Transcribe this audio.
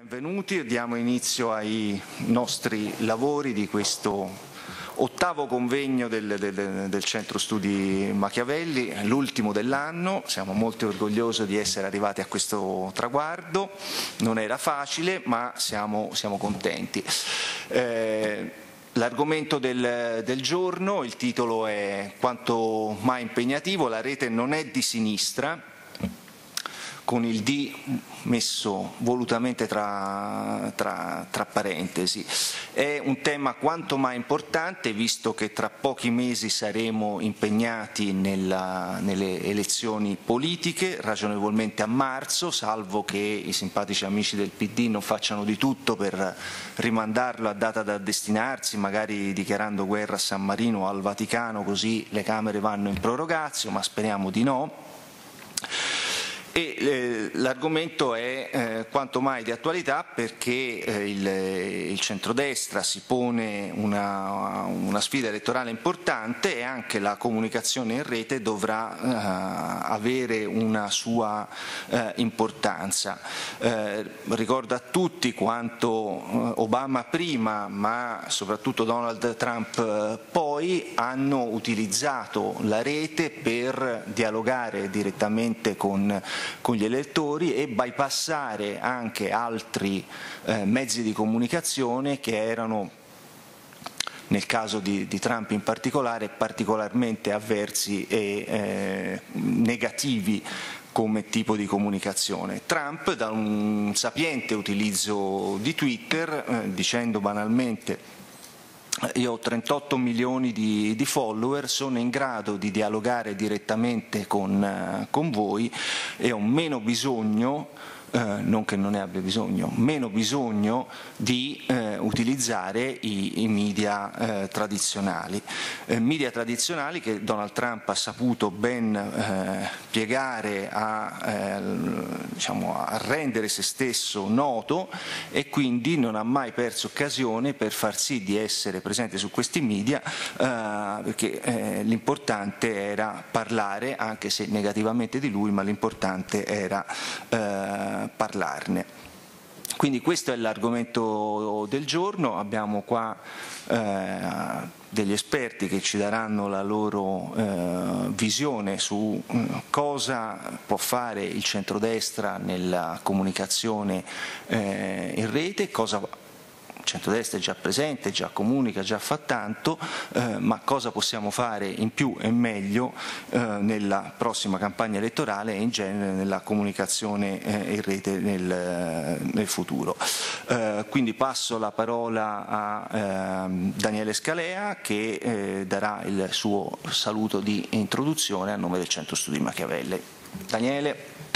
Benvenuti, diamo inizio ai nostri lavori di questo ottavo convegno del Centro Studi Machiavelli, l'ultimo dell'anno. Siamo molto orgogliosi di essere arrivati a questo traguardo, non era facile ma siamo contenti. L'argomento del giorno, il titolo è quanto mai impegnativo, la rete non è di sinistra, con il D messo volutamente tra parentesi. È un tema quanto mai importante, visto che tra pochi mesi saremo impegnati nelle elezioni politiche, ragionevolmente a marzo, salvo che i simpatici amici del PD non facciano di tutto per rimandarlo a data da destinarsi, magari dichiarando guerra a San Marino o al Vaticano, così le Camere vanno in prorogatio, ma speriamo di no. E l'argomento è quanto mai di attualità perché il centrodestra si pone una sfida elettorale importante e anche la comunicazione in rete dovrà avere una sua importanza. Ricordo a tutti quanto Obama prima, ma soprattutto Donald Trump poi, hanno utilizzato la rete per dialogare direttamente con gli elettori e bypassare anche altri mezzi di comunicazione che erano, nel caso di Trump in particolare, particolarmente avversi e negativi come tipo di comunicazione. Trump, da un sapiente utilizzo di Twitter, dicendo banalmente: io ho 38 milioni di follower, sono in grado di dialogare direttamente con voi e ho meno bisogno, non che non ne abbia bisogno, meno bisogno di utilizzare i media tradizionali. Media tradizionali che Donald Trump ha saputo ben piegare diciamo, a rendere se stesso noto, e quindi non ha mai perso occasione per far sì di essere presente su questi media, perché l'importante era parlare, anche se negativamente di lui, ma l'importante era parlarne. Quindi questo è l'argomento del giorno. Abbiamo qua degli esperti che ci daranno la loro visione su cosa può fare il centrodestra nella comunicazione in rete, cosa il centrodestra è già presente, già comunica, già fa tanto, ma cosa possiamo fare in più e meglio nella prossima campagna elettorale e in genere nella comunicazione in rete nel futuro. Quindi passo la parola a Daniele Scalea, che darà il suo saluto di introduzione a nome del Centro Studi Machiavelli. Daniele.